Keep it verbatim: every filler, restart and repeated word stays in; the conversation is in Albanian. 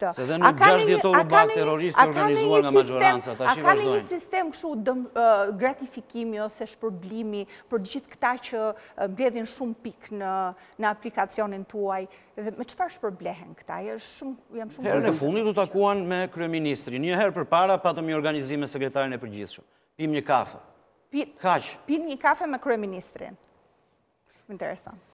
këtë. Se dhe në gjashtë vjetor u bak terroristë organizuar nga majoranca, tash i vazhdojnë. A ka një sistem kështu gratifikimi ose shpërblimi për gjithë këta që mbledhin shumë pikë në aplikacionin tuaj? Me çfarë shpërblehen këta? Jam shumë Herën e fundit u takuan me kryeministrin. Një herë përpara patëm një organizim me sekretarin e përgjithshëm. Pim një kafe. Kaq. Pim një kafe me kryeministrin. Shumë interesant.